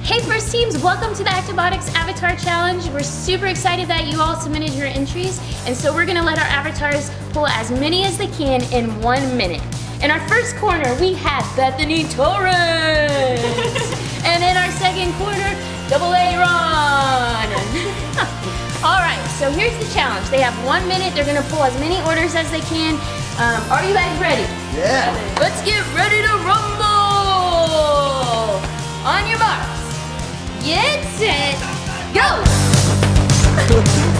Hey First Teams, welcome to the Actobotics Avatar Challenge. We're super excited that you all submitted your entries, and so we're gonna let our avatars pull as many as they can in 1 minute. In our first corner, we have Bethany Torres. And in our second corner, Double A Ron. All right, so here's the challenge. They have 1 minute. They're gonna pull as many orders as they can. Are you guys ready? Yeah. Let's get ready to rumble. On your marks. Get set, go!